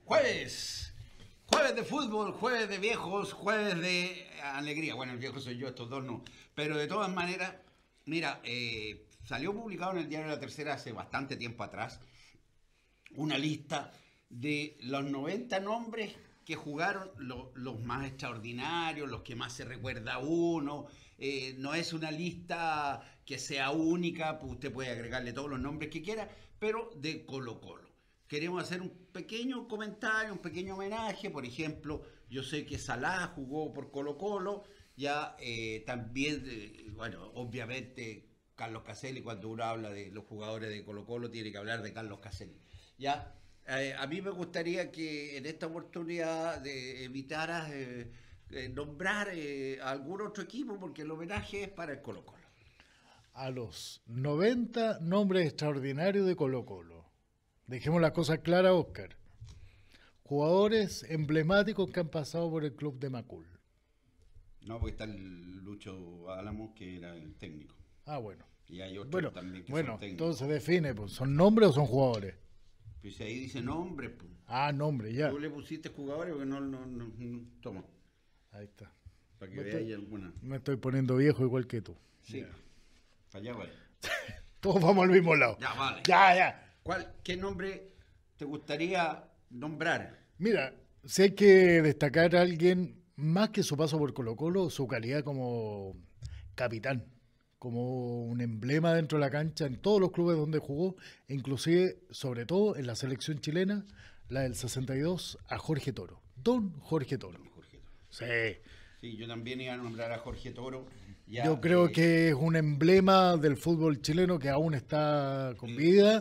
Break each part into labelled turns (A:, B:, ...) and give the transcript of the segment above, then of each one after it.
A: Jueves. Jueves de fútbol, jueves de viejos, jueves de alegría. Bueno, el viejo soy yo, estos dos no. Pero de todas maneras, mira, salió publicado en el diario La Tercera hace bastante tiempo atrás una lista de los 90 nombres que jugaron los más extraordinarios, los que más se recuerda a uno. No es una lista que sea única, pues usted puede agregarle todos los nombres que quiera, pero de Colo-Colo. Queremos hacer un pequeño comentario, un pequeño homenaje. Por ejemplo, yo sé que Salah jugó por Colo-Colo, ya también, bueno, obviamente Carlos Caselli, cuando uno habla de los jugadores de Colo-Colo, tiene que hablar de Carlos Caselli. Ya, a mí me gustaría que en esta oportunidad evitaras nombrar a algún otro equipo, porque el homenaje es para el Colo-Colo.
B: A los 90 nombres extraordinarios de Colo-Colo. Dejemos las cosas claras, Oscar. Jugadores emblemáticos que han pasado por el club de Macul.
A: No, porque está el Lucho Álamos, que era el técnico.
B: Ah, bueno.
A: Y hay otros
B: Bueno,
A: también que
B: bueno,
A: son técnicos.
B: entonces define, pues, ¿son nombres o son jugadores?
A: Pues ahí dice nombre, pues.
B: Ah, nombre, ya.
A: Tú le pusiste jugadores porque no, toma,
B: Ahí está.
A: para que
B: Me
A: veáis
B: estoy,
A: alguna.
B: me estoy poniendo viejo igual que tú.
A: Sí,
B: Ya.
A: para allá vale.
B: Todos vamos al mismo lado.
A: Ya vale.
B: Ya.
A: ¿Qué nombre te gustaría nombrar?
B: Mira, si hay que destacar a alguien, más que su paso por Colo-Colo, su calidad como capitán, como un emblema dentro de la cancha en todos los clubes donde jugó, e inclusive, sobre todo, en la selección chilena, la del 62, a Jorge Toro. Don Jorge Toro.
A: Jorge Toro.
B: Sí.
A: Sí, yo también iba a nombrar a Jorge Toro. Ya,
B: Yo creo que es un emblema del fútbol chileno que aún está con vida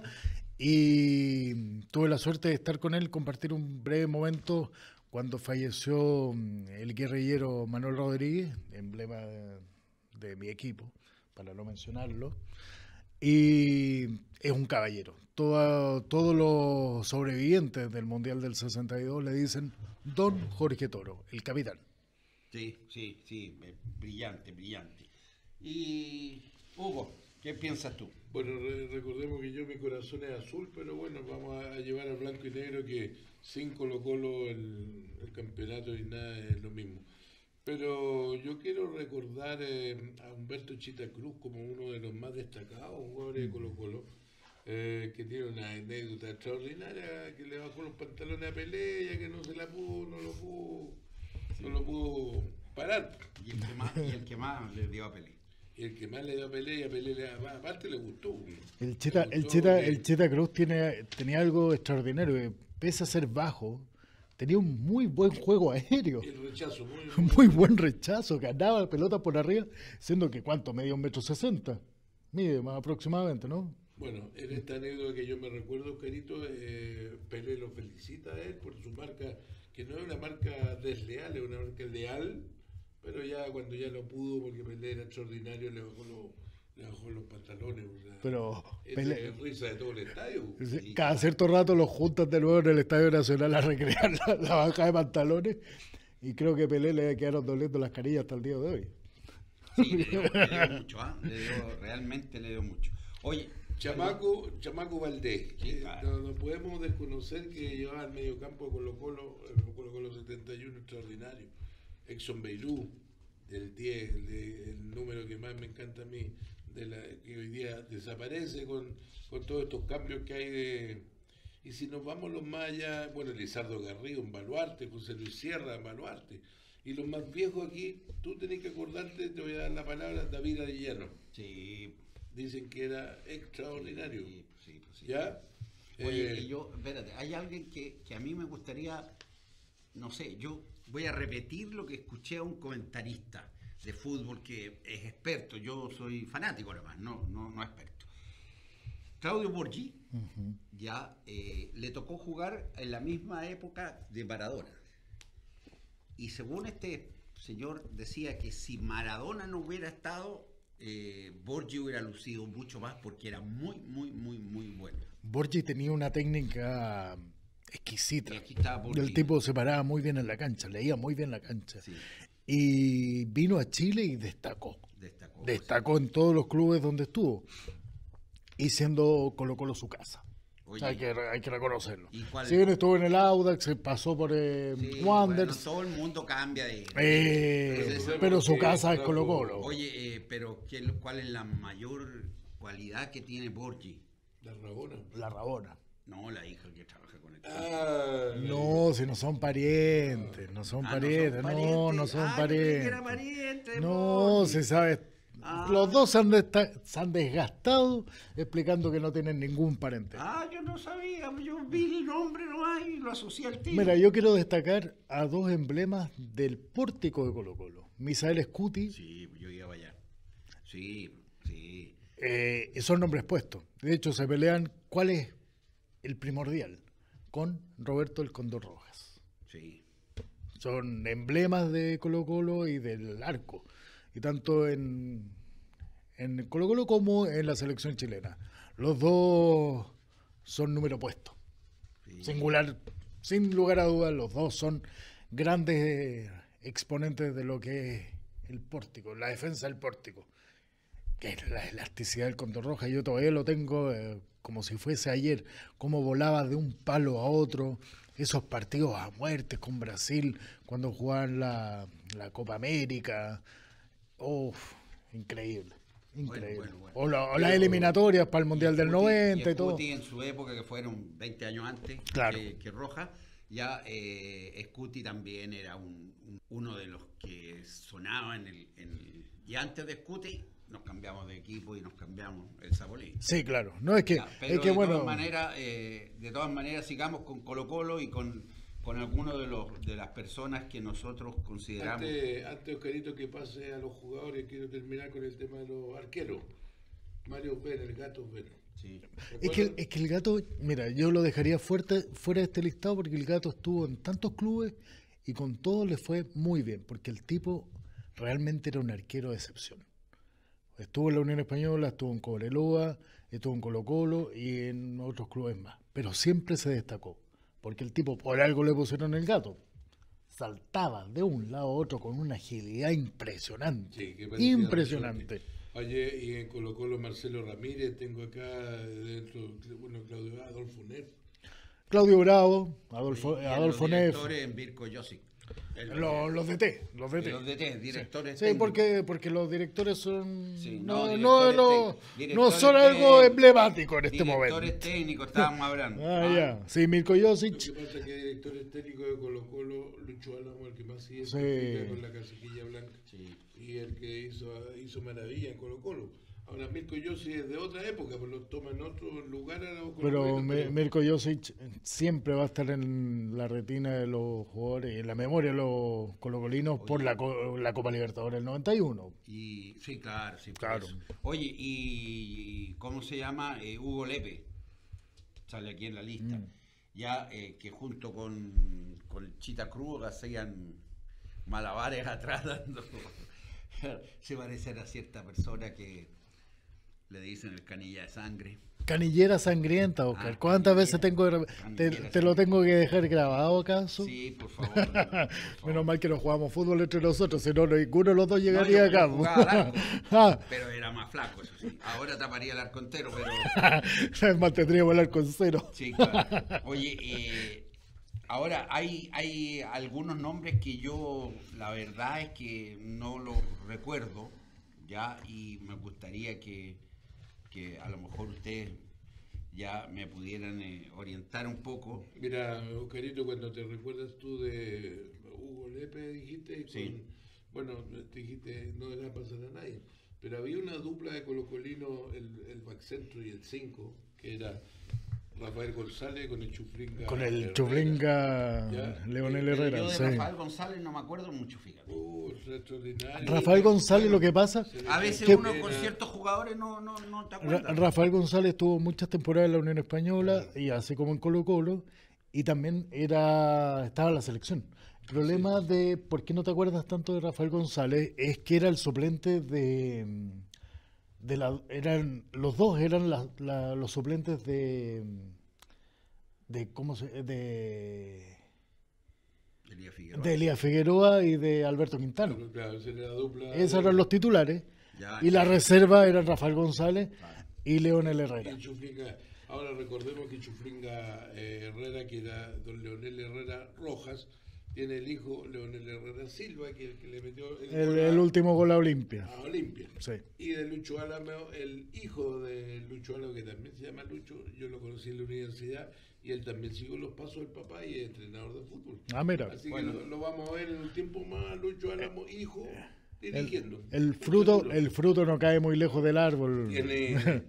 B: y tuve la suerte de estar con él, compartir un breve momento cuando falleció el guerrillero Manuel Rodríguez, emblema de mi equipo, para no mencionarlo, y es un caballero. Todos los sobrevivientes del Mundial del 62 le dicen Don Jorge Toro, el capitán.
A: Sí, brillante, brillante. Y Hugo, ¿qué piensas tú?
C: Bueno, recordemos que mi corazón es azul, pero bueno, vamos a llevar al blanco y negro que sin Colo-Colo el campeonato y nada es lo mismo. Pero yo quiero recordar a Humberto Chita Cruz como uno de los más destacados jugadores de Colo-Colo, que tiene una anécdota extraordinaria, que le bajó los pantalones a Pelé, ya que no lo pudo parar.
A: Y el que más le dio a Pelé.
C: Y el que más le dio a Pelé, y a Pelé aparte le gustó.
B: El Cheta Cruz tenía algo extraordinario, que pese a ser bajo, tenía un muy buen juego aéreo.
C: El rechazo,
B: Muy buen rechazo, ganaba la pelota por arriba, siendo que ¿cuánto? Media 1,60 m. Mide más aproximadamente, ¿no?
C: Bueno, en esta anécdota que yo me recuerdo, Carito, Pelé lo felicita a él por su marca, que no es una marca desleal, es una marca leal, pero ya cuando ya lo pudo, porque Pelé era extraordinario, le bajó los pantalones. O sea,
B: Pero
C: Pelé es risa de todo el estadio.
A: Sí.
B: cada cierto rato los juntan de nuevo en el Estadio Nacional a recrear la baja de pantalones y creo que Pelé le quedaron doliendo las carillas hasta el día de hoy.
A: Sí, le dio mucho, realmente le dio mucho. Oye,
C: Chamaco Valdés,
A: Sí, claro.
C: no podemos desconocer que llevaba al medio campo de Colo-Colo 71 extraordinario. Exxon Beirú, del 10, el número que más me encanta a mí, que hoy día desaparece con todos estos cambios que hay Y si nos vamos los más allá, bueno, Lizardo Garrido en Baluarte, José Luis Sierra en Baluarte. Y los más viejos aquí, tú tenés que acordarte, te voy a dar la palabra, David Arellano.
A: sí,
C: Dicen que era extraordinario.
A: sí.
C: ¿Ya?
A: Oye, espérate, hay alguien que a mí me gustaría, no sé, yo voy a repetir lo que escuché a un comentarista de fútbol que es experto, yo soy fanático nomás, no experto. Claudio Borghi, ya le tocó jugar en la misma época de Maradona. Y según este señor decía que si Maradona no hubiera estado, Borghi hubiera lucido mucho más porque era muy bueno.
B: Borghi tenía una técnica exquisita.
A: Y aquí estaba Borghi.
B: El tipo se paraba muy bien en la cancha, leía muy bien la cancha.
A: Sí.
B: Y vino a Chile y destacó. Destacó
A: Sí.
B: en todos los clubes donde estuvo. Y siendo Colo-Colo su casa.
A: Oye,
B: Hay que reconocerlo.
A: ¿y cuál?
B: Si bien estuvo en el Audax, se pasó por
A: Sí,
B: Wanderers,
A: bueno, todo el mundo cambia de...
B: pero su casa es
C: trajo-
B: Colo-Colo.
A: Oye, pero ¿cuál es la mayor cualidad que tiene Borgi?
C: La Rabona.
B: La Rabona.
A: No, la hija que trabaja con él.
B: No, si no son parientes, no son parientes, no son
A: Yo creí que
B: parientes.
A: era pariente,
B: No,
A: Borgi.
B: se sabe.
A: Ah.
B: Los dos se han desgastado explicando que no tienen ningún parente.
A: Yo no sabía, yo vi el nombre nomás y lo asocié al tiro.
B: Mira, yo quiero destacar a dos emblemas del pórtico de Colo-Colo. Misael Scuti,
A: Sí, yo iba allá. Sí.
B: son nombres puestos. De hecho, se pelean cuál es el primordial con Roberto el Cóndor Rojas.
A: Sí.
B: Son emblemas de Colo-Colo y del arco. Y tanto en Colo-Colo como en la selección chilena. Los dos son número puesto.
A: Sí.
B: Singular, sin lugar a dudas, los dos son grandes exponentes de lo que es el pórtico, la defensa del pórtico. Que es la elasticidad del Cóndor Rojas. Yo todavía lo tengo como si fuese ayer, cómo volaba de un palo a otro. Esos partidos a muerte con Brasil, cuando jugaban la Copa América. Uf, increíble. Increíble.
A: Bueno.
B: O las eliminatorias para el Mundial del 90 y todo.
A: Scuti en su época, que fueron 20 años antes
B: Claro.
A: que Rojas, ya Scuti también era uno de los que sonaba y antes de Scuti nos cambiamos de equipo y nos cambiamos el Zapolín.
B: Sí, claro. No es que,
A: Ya, pero
B: es que
A: de
B: bueno.
A: de todas maneras sigamos con Colo-Colo y con algunos de las personas que nosotros consideramos.
C: Antes, Oscarito, que pase a los jugadores, quiero terminar con el tema de los arqueros. Mario Vena, el Gato Vena.
A: Sí.
B: Es que el Gato, mira, yo lo dejaría fuera de este listado porque el Gato estuvo en tantos clubes y con todos le fue muy bien, porque el tipo realmente era un arquero de excepción. Estuvo en la Unión Española, estuvo en Cobreloa, estuvo en Colo-Colo y en otros clubes más, pero siempre se destacó, porque el tipo por algo le pusieron el Gato. Saltaba de un lado a otro con una agilidad impresionante.
C: Sí, que parecía
B: Impresionante.
C: Oye, y en Colo-Colo Marcelo Ramírez, tengo acá dentro, bueno, Claudio Adolfo Neff.
B: Claudio Bravo,
A: Y
B: Adolfo
A: los
B: Neff,
A: directores en Virko Josic.
B: los DT.
A: Los DT, directores
B: Sí,
A: técnicos.
B: porque los directores son
A: Sí,
B: no
A: directores
B: son algo
A: técnicos,
B: emblemático en este momento.
A: Directores técnicos, estábamos hablando.
B: Ya. Sí, Mirko
C: Lo
B: Josic.
C: que pasa es que directores técnicos de Colo-Colo, Lucho Álamo, el que más sigue
B: Sí.
C: con la casaquilla blanca,
A: Sí.
C: y el que hizo maravilla en Colo-Colo. Ahora Mirko Yossi es de otra época, pues lo toma en otro lugar a los
B: Pero
C: colocolinos,
B: Mirko Josic siempre va a estar en la retina de los jugadores, en la memoria de los colocolinos por la Copa Libertadores del 91.
A: Y, sí, claro, sí. por
B: Claro.
A: eso. Oye, ¿y cómo se llama? Hugo Lepe, sale aquí en la lista. Ya que junto con Chita Cruz hacían malabares atrás dando... Se parece a cierta persona que le dicen el canilla de sangre.
B: Canillera sangrienta, Oscar.
A: Ah,
B: ¿Cuántas
A: canillera.
B: veces
A: Canillera
B: te lo tengo que dejar grabado, acaso?
A: Sí, por favor. por favor.
B: Menos mal que no jugamos fútbol entre nosotros, si no, ninguno de los dos
A: No,
B: llegaría
A: yo
B: acá.
A: jugaba al arco,
B: Ah,
A: pero era más flaco, eso sí. Ahora taparía el arco entero, pero...
B: mantendríamos el arco en cero.
A: Sí, claro. Oye, ahora hay algunos nombres que yo, la verdad es que no los recuerdo, ya, y me gustaría que a lo mejor ustedes ya me pudieran orientar un poco.
C: Mira, Oscarito, cuando te recuerdas tú de Hugo Lepe, dijiste,
A: Sí.
C: bueno, te dijiste, no deja pasar a nadie, pero había una dupla de colocolino, el back centro y el 5, que era Rafael González con el Chuflinga.
B: Con el
C: Herrera.
B: Chuflinga
C: Ya.
B: Leonel
A: Pero
B: Herrera.
A: yo de
B: Sí.
A: Rafael González no me acuerdo mucho, fíjate.
C: Es extraordinario.
B: Rafael González, lo que pasa,
A: A veces
B: ¿Qué?
A: uno con ciertos jugadores no te acuerdas.
B: Rafael González tuvo muchas temporadas en la Unión Española, y así como en Colo-Colo, y también estaba en la selección. El problema de por qué no te acuerdas tanto de Rafael González es que era el suplente los dos eran los suplentes de Elías Figueroa y de Alberto Quintano.
C: Claro, esa era la dupla.
B: Esos eran los titulares.
A: Ya,
B: Y la reserva eran Rafael González
A: Claro.
B: y Leonel
C: Y
B: Herrera.
C: el Chuflinga. Ahora recordemos que Chufringa Herrera, que era don Leonel Herrera Rojas, tiene el hijo Leonel Herrera Silva, que le metió
B: el último gol a Olimpia.
C: A Olimpia.
B: Sí.
C: Y de Lucho Álamo, el hijo de Lucho Álamo, que también se llama Lucho, yo lo conocí en la universidad y él también siguió los pasos del papá y es entrenador de fútbol.
B: Ah, mira.
C: Así que lo vamos a ver en un tiempo más, Lucho Álamo, hijo, dirigiendo.
B: El fruto no cae muy lejos del árbol.
C: Tiene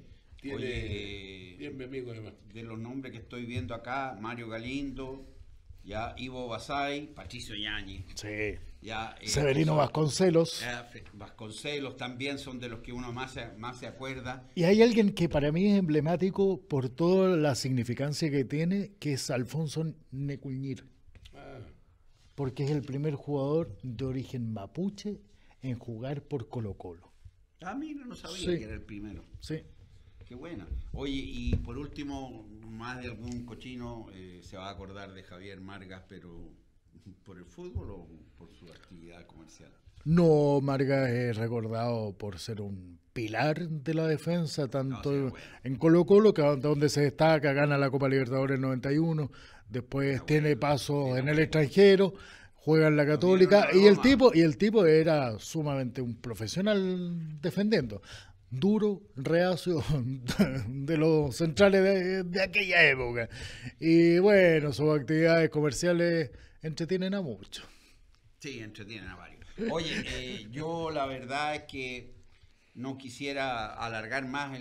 A: Oye,
C: bien mi amigo además.
A: de los nombres que estoy viendo acá, Mario Galindo, ya Ivo Basay, Patricio Yáñez,
B: Sí.
A: ya
B: Severino Vasconcelos.
A: Vasconcelos también son de los que uno más se acuerda.
B: Y hay alguien que para mí es emblemático por toda la significancia que tiene, que es Alfonso Necuñir.
C: Ah,
B: Porque es el primer jugador de origen mapuche en jugar por Colo-Colo.
A: Ah, mira, no sabía
B: Sí.
A: que era el primero.
B: Sí.
A: Qué buena. Oye, y por último, más de algún cochino se va a acordar de Javier Margas, pero ¿por el fútbol o por su actividad comercial?
B: No, Marga es recordado por ser un pilar de la defensa, tanto
A: No, sí, bueno.
B: en Colo-Colo, que donde se destaca, gana la Copa Libertadores en 91, después
A: Era
B: tiene
A: bueno,
B: pasos
A: era
B: en el
A: bueno.
B: extranjero, juega en la Católica,
A: dieron la Roma.
B: y el tipo era sumamente un profesional defendiendo. Duro, reacio, de los centrales de aquella época. Y bueno, sus actividades comerciales entretienen a muchos.
A: Sí, entretienen a varios. Oye, yo la verdad es que no quisiera alargar más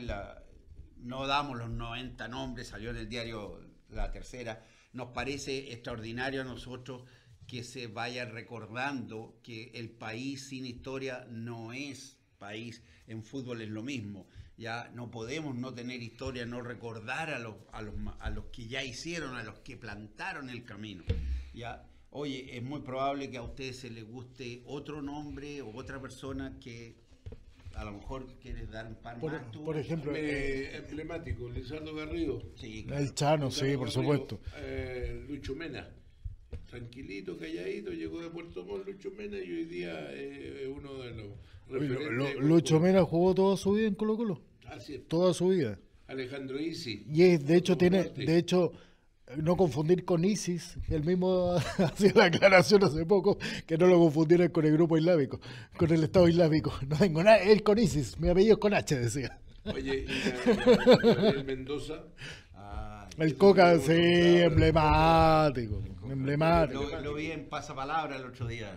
A: no damos los 90 nombres, salió en el diario La Tercera. Nos parece extraordinario a nosotros que se vaya recordando que el país sin historia no es país. En fútbol es lo mismo. Ya no podemos no tener historia, no recordar a los que ya hicieron, a los que plantaron el camino. Ya, oye, es muy probable que a usted se le guste otro nombre o otra persona que a lo mejor quieres dar un par más. tú.
B: Por ejemplo,
C: emblemático, Lizardo Garrido.
A: Sí, claro.
B: el Chano, sí,
C: Lizardo
B: por
C: Garrido,
B: supuesto.
C: Lucho Mena. Tranquilito, calladito, llegó de Puerto Montt Lucho Mena y hoy día es uno de los
B: Oye,
C: referentes.
B: Lucho Mena jugó toda su vida en Colo-Colo,
C: Así es.
B: toda su vida.
C: Alejandro Isi.
B: Y de hecho
C: Duarte.
B: no confundir con ISIS, él mismo hacía la aclaración hace poco, que no lo confundieran con el grupo islámico, con el Estado Islámico. No tengo nada, él con ISIS, mi apellido es con H, decía.
C: Oye, y el Mendoza.
A: Ah,
B: El Coca, sí, emblemático.
A: lo vi en Pasapalabra el otro día.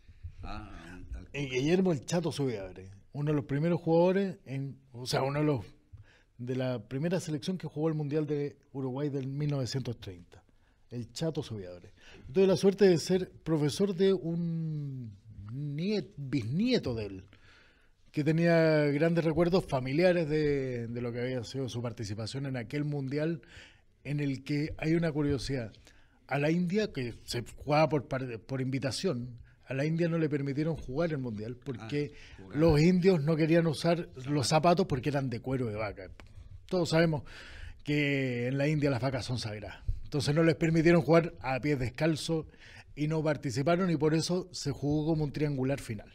A: Al
B: Y Guillermo el Chato Subiabre, uno de los primeros jugadores, uno de la primera selección que jugó el Mundial de Uruguay del 1930, el Chato Subiabre. Tuve la suerte de ser profesor de un bisnieto de él, que tenía grandes recuerdos familiares de lo que había sido su participación en aquel Mundial, en el que hay una curiosidad. A la India, que se jugaba por invitación, a la India no le permitieron jugar el Mundial porque los indios no querían usar los zapatos porque eran de cuero de vaca. Todos sabemos que en la India las vacas son sagradas. Entonces no les permitieron jugar a pies descalzos y no participaron, y por eso se jugó como un triangular final.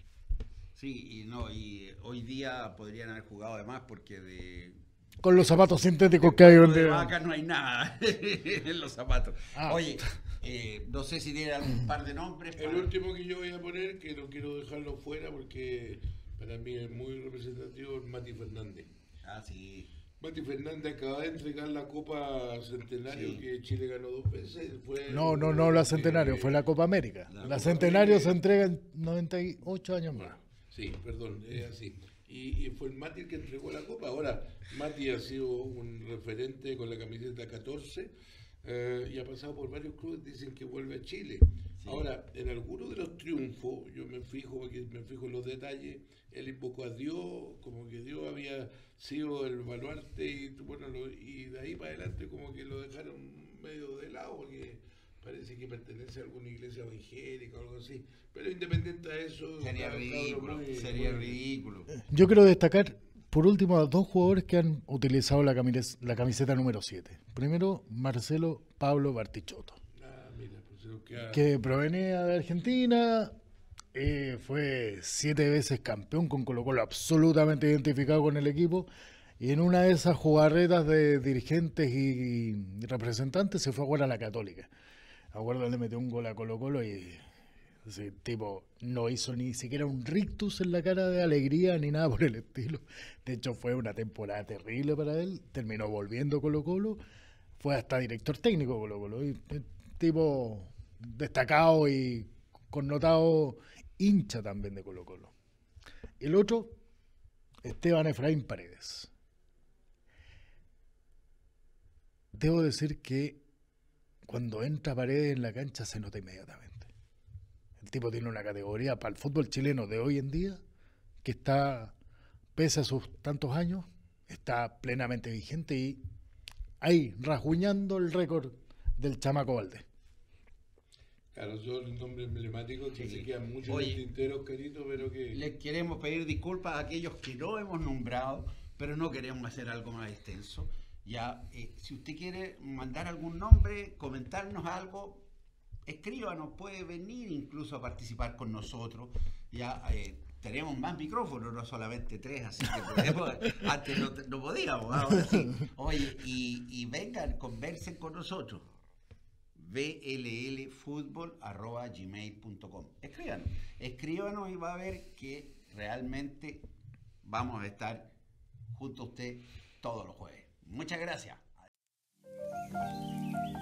A: Sí, y hoy día podrían haber jugado además porque
B: Con los zapatos sintéticos que hay hoy en
A: de
B: día.
A: vaca no hay nada en los zapatos.
B: Ah.
A: Oye, no sé si tiene algún par de nombres.
C: El último que yo voy a poner, que no quiero dejarlo fuera porque para mí es muy representativo, es Mati Fernández.
A: Ah, sí.
C: Mati Fernández acaba de entregar la Copa Centenario,
A: Sí.
C: que Chile ganó 2 veces.
B: No, la Centenario, fue la Copa América.
A: La
B: La
A: Copa
B: Centenario
C: América.
B: se entrega en 98 años más.
C: Sí, perdón, es así. Y fue el Mati el que entregó la Copa. Ahora, Mati ha sido un referente con la camiseta 14 y ha pasado por varios clubes, dicen que vuelve a Chile.
A: Sí.
C: Ahora, en algunos de los triunfos, yo me fijo en los detalles, él invocó a Dios, como que Dios había sido el baluarte y bueno, y de ahí para adelante como que lo dejaron medio de lado porque parece que pertenece a alguna iglesia evangélica o algo así. Pero independiente de eso,
A: Sería
C: cabrón,
A: ridículo,
C: muy-
A: sería
C: muy-
A: ridículo.
B: Yo quiero destacar, por último, a dos jugadores que han utilizado la camiseta número 7. Primero, Marcelo Pablo Bartichotto,
C: Ah, mira, pues se nos queda-
B: que provenía de Argentina, fue 7 veces campeón con Colo-Colo, absolutamente identificado con el equipo, Y en una de esas jugarretas de dirigentes y representantes se fue a jugar a la Católica. Acuerdo, le metió un gol a Colo-Colo y ese tipo no hizo ni siquiera un rictus en la cara de alegría ni nada por el estilo. De hecho, fue una temporada terrible para él. Terminó volviendo a Colo-Colo. Fue hasta director técnico de Colo-Colo. Y, tipo destacado y connotado hincha también de Colo-Colo. El otro, Esteban Efraín Paredes. Debo decir que cuando entra Paredes en la cancha se nota inmediatamente. El tipo tiene una categoría para el fútbol chileno de hoy en día que está, pese a sus tantos años, está plenamente vigente y ahí, rasguñando el récord del chamaco Valdés.
C: Claro, son nombres emblemáticos que
A: Sí.
C: se quedan mucho
A: Oye,
C: en el tintero, Oscarito, pero que...
A: Les queremos pedir disculpas a aquellos que no hemos nombrado, pero no queremos hacer algo más extenso. Ya, si usted quiere mandar algún nombre, comentarnos algo, escríbanos, puede venir incluso a participar con nosotros. Ya tenemos más micrófonos, no solamente 3, así que podemos, antes no podíamos, ahora sí. Oye, y vengan, conversen con nosotros. vllfutbol@gmail.com. Escríbanos y va a ver que realmente vamos a estar junto a usted todos los jueves. Muchas gracias.